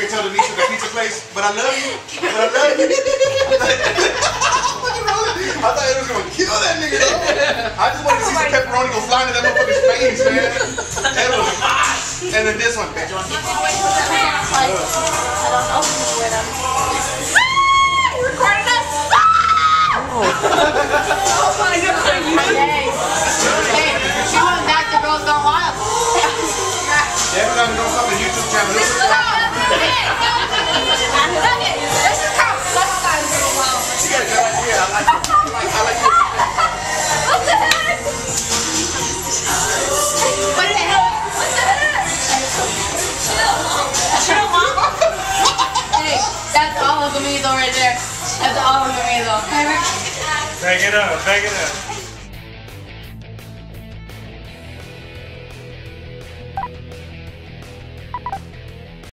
can tell Denise at the pizza place, but I love you. But I love you. I thought it was gonna kill that nigga though. I just wanted to see some pepperoni go flying in that motherfucker's face, man. That was hot. And then this one, bitch. I don't know where I'm. You recording us? Oh my God. Hey, she went back to Girls Gone Wild. Yeah, we're gonna go on the YouTube channel. This is how I love it. This is how I love it. She got a good idea. I like it. What the heck? What the heck? What the heck? Chill, Mom. Hey, that's all of me though right there. That's all of me though. Bag it up, bag it up.